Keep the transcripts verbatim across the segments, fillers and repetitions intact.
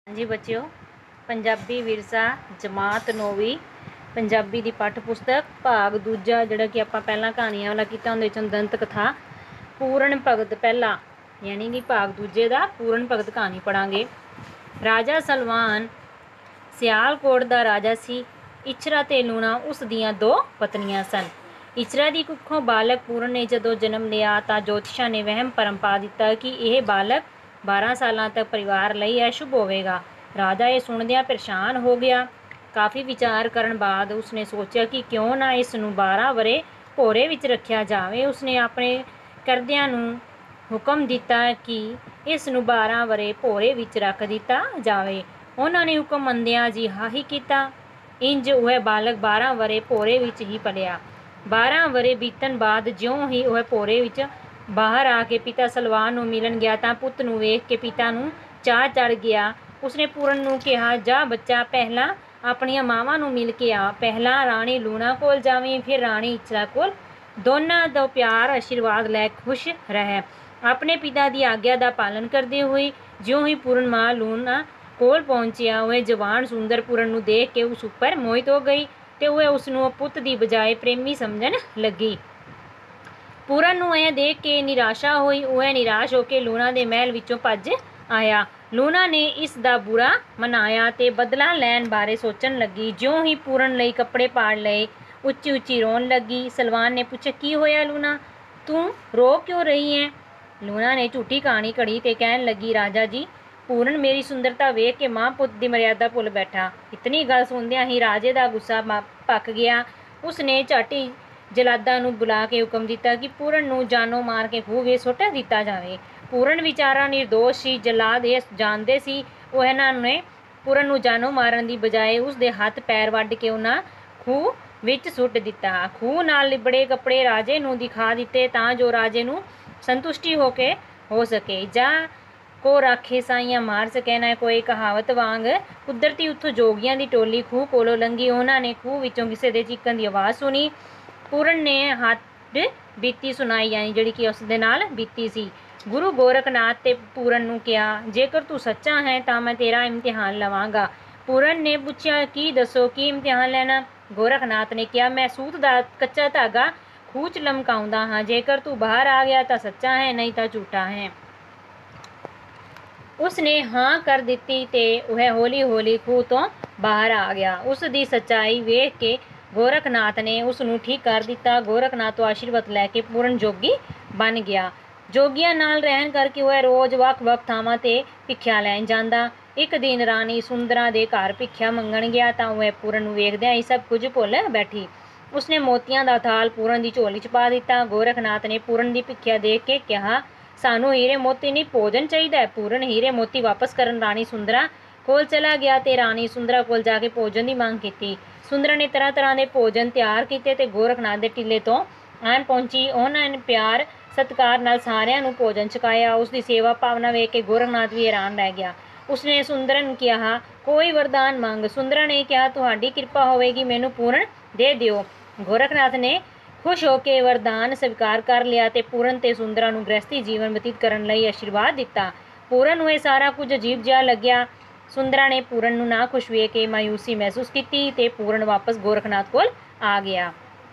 जी बच्चों, पंजाबी विरसा जमात नौवीं पंजाबी की पठ पुस्तक भाग दूजा जिहड़ा कि आपां पहलां कहानियां वाला कीता उहदे विचों दंत कथा पूर्ण भगत पहला यानी कि भाग दूजे का पूर्ण भगत कहानी पढ़ांगे। राजा सलवान सियालकोट का राजा सी। इचरा ते लूणा उस दियां दो पत्नियां सन। इचरा की कुखों बालक पूर्ण ने जदों जन्म लिया तां ज्योतिषा ने वहम भरम पा दिता कि यह बालक बारह साल तक परिवार लई अशुभ होवेगा। राजा ये सुनदियां परेशान हो गया। काफ़ी विचार करन बाद उसने सोचा कि क्यों ना इस नूं बारह वरे भोरे विच रखिया जावे। उसने अपने करदियां नूं हुक्म दिता कि इस नूं बारह वरे भोरे विच रख दिता जावे। उन्होंने हुक्म मंदिया जी हा ही किया। इंज वह बालक बारह वरे भोरे विच ही पलिया। बारह वरे बीतन बाद ज्यों ही वह भोरे विच बाहर आके पिता सलवान नूं मिलन गया तां पुੱਤ ਨੂੰ ਵੇਖ के पिता ਨੂੰ ਚਾਹ ਚੜ ਗਿਆ। ਉਸਨੇ ਪੂਰਨ ਨੂੰ ਕਿਹਾ, ਜਾ ਬੱਚਾ ਪਹਿਲਾਂ ਆਪਣੀਆਂ ਮਾਵਾਂ ਨੂੰ ਮਿਲ ਕੇ ਆ। ਪਹਿਲਾਂ ਰਾਣੀ ਲੂਣਾ ਕੋਲ ਜਾਵੀਂ, ਫਿਰ ਰਾਣੀ ਇਚਰਾ ਕੋਲ। ਦੋਨਾਂ ਦਾ ਪਿਆਰ ਆਸ਼ੀਰਵਾਦ ਲੈ ਖੁਸ਼ ਰਹਿ। ਆਪਣੇ ਪਿਤਾ ਦੀ ਆਗਿਆ ਦਾ ਪਾਲਨ ਕਰਦੇ ਹੋਏ ਜਿਉਂ ਹੀ ਪੂਰਨ ਮਾਂ ਲੂਣਾ ਕੋਲ ਪਹੁੰਚਿਆ, ਉਹ ਜਵਾਨ ਸੁੰਦਰ ਪੂਰਨ ਨੂੰ ਦੇਖ ਕੇ ਉਸ ਉੱਪਰ ਮੋਹਿਤ ਹੋ ਗਈ ਤੇ ਉਹ ਉਸ ਨੂੰ ਪੁੱਤ ਦੀ ਬਜਾਏ ਪ੍ਰੇਮੀ ਸਮਝਣ ਲੱਗੀ। पूरन नूं यह देख के निराशा हुई। वह निराश होकर लूणा के महल विचों भज आया। लूणा ने इस दा बुरा मनाया ते बदला लैण बारे सोचन लगी। ज्यों ही पूरन लई कपड़े पाड़ लए, उच्ची उच्ची रोन लगी। सलवान ने पूछा, की होया लूणा, तू रो क्यों रही है? लूणा ने झूठी कहानी घड़ी ते कहन लगी, राजा जी, पूरन मेरी सुंदरता वेख के मां पुत की मर्यादा भुल बैठा। इतनी गल सुनदियां ही राजे का गुस्सा पक गया। उसने झट ही जलादा नूं बुला के हुक्म दिता कि पूरन नूं जानों मार के खूह विच सुੱਟ दिता जावे। पूरन विचारा निर्दोष सी। जलाद इह जानदे सी ਉਹ ਇਹਨਾਂ ਨੇ पूरन नूं जानों मारन की बजाय उसके हथ पैर वड्ड के उन्हां खूह विच सुੱਟ दिता। खूह नाल लिबड़े कपड़े राजे नूं दिखा दिते तां जो राजे नूं संतुष्टि हो के हो सके। जा को राखे साइयां मार सके ना कोई कहावत वांग कुदरती उत्थों जोगियां की टोली खूह कोलों लंघी। उन्हां ने खूह विचों किसी दे चीकण की आवाज़ सुनी। पूरन ने हੱਡ बीती सुनाई, यानी जिहड़ी कि उस दे नाल बीती सी। गुरु गोरखनाथ ते पूरन नूं कहा, जेकर तू सच्चा है तां मैं तेरा इम्तिहान लवांगा। पूरन ने पूछा, की दसो की इम्तिहान लैना? गोरखनाथ ने कहा, मैं सूत दा कच्चा धागा खूह च लमकाउंदा हाँ। जेकर तू बाहर आ गया तां सच्चा है, नहीं तां झूठा है। उसने हाँ कर दिती ते वह हौली हौली खूह तो बाहर आ गया। उस दी सच्चाई वेख के गोरखनाथ ने उस नूं ठीक कर दिता। गोरखनाथ तो आशीर्वाद लैके पूरन जोगी बन गया। जोगियां नाल रहन करके वह रोज़ वख वख थावां ते भिख्या लैन जांदा। एक दिन राणी सुंदरा दे घर भिख्या मंगण गया तां वह पूरन नूं वेखदियां ही सब कुछ भुल बैठी। उसने मोतियां दा थाल पूरन दी झोली च पा दिता। गोरखनाथ ने पूरन दी भिख्या देख के कहा, सानू हीरे मोती नहीं भोजन चाहिए। पूरन हीरे मोती वापस करन राणी सुंदरा कोल चला गया ते राणी सुंदरा कोल जाके भोजन की मांग की। सुंदरा ने तरह तरह के भोजन तैयार किए ते गोरखनाथ के टीले तो आन पहुंची। उन्होंने प्यार सत्कार नाल सारिਆਂ ਨੂੰ भोजन छकाया। उसकी सेवा भावना वेख के गोरखनाथ भी हैरान रह गया। उसने सुंदरा ਨੂੰ कहा, कोई वरदान मंग। सुंदरा ने कहा, तुहाडी किरपा होवेगी, मैनू पूरन दे दिओ। गोरखनाथ ने खुश होकर वरदान स्वीकार कर लिया ते पूरन ते सुंदरा ਨੂੰ गृहस्थी जीवन बतीत करन लई आशीर्वाद दिता। पूरन ਨੂੰ ਇਹ सारा कुछ अजीब जिहा लग्या। सुंदरा ने पूरन ਨੂੰ ना खुश ਵੇਖ के मायूसी महसूस की ते पूरन वापस गोरखनाथ कोल आ गया।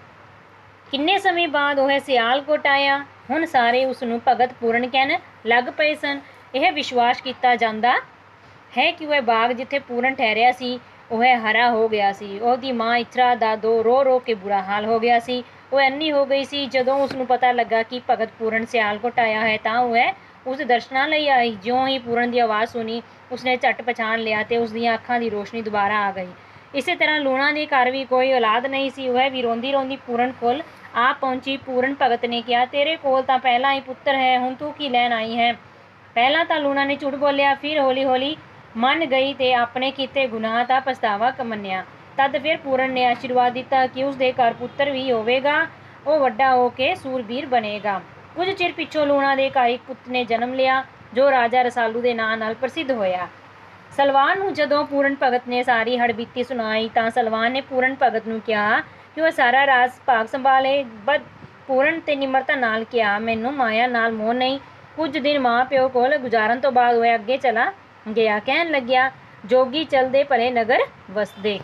किन्ने समय बाद वह सियालकोट आया। हुण सारे उसनूं भगत पूरन कहन लग पए सन। यह विश्वास किया जाता है कि वह बाग जिथे पूरन ठहरिया सी वह हरा हो गया सी। उसकी माँ इचरा दा दो रो रो के बुरा हाल हो गया सी। वह अन्नी हो गई सी। जदों उसनूं पता लगा कि भगत पूरन सियालकोट आया है तां वह उस दर्शनां लई आई। ज्यों ही पूरन की आवाज़ सुनी उसने झट पछाण लिया तो उसदियां अखां की रोशनी दोबारा आ गई। इस तरह लूणा के घर भी कोई औलाद नहीं सी। वह भी रोंदी रोंदी पूरन कोल आ पहुंची। पूरन भगत ने कहा, तेरे कोल तां पहला ही पुत्र है, हुण तू की लैण आई है? पहला तां लूणा ने झूठ बोलिया, फिर हौली हौली मन गई ते अपने कीते गुनाह दा पछतावा मन्निया। तद फिर पूरन ने आशीर्वाद दिता कि उसके घर पुत्र भी होवेगा, वो वड्डा हो के सूरबीर बनेगा। कुछ चिर पिछों लूणा के घर एक पुत्र ने जन्म लिया जो राजा रसालू के नां नाल प्रसिद्ध होया। सलवान नूं जदों पूरन भगत ने सारी हड़बीती सुनाई तां सलवान ने पूरन भगत नूं कहा कि वह सारा राज भाग संभाले। बद पूरन ते निमरता नाल कहा, मैनूं माया नाल मोह नहीं। कुछ दिन माँ प्यो कोल गुजारन तो बाद वह अगे चला गया। कहन लग्या, जोगी चलदे भले नगर वसदे।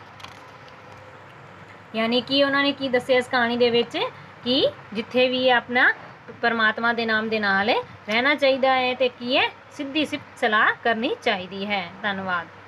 यानी कि उन्होंने की दस्सिया इस कहानी दे विच कि जिथे भी अपना परमात्मा के नाम के नाल रहना चाहिए है, तो की है सीधी सिर्फ सलाह करनी चाहिए है। धन्यवाद।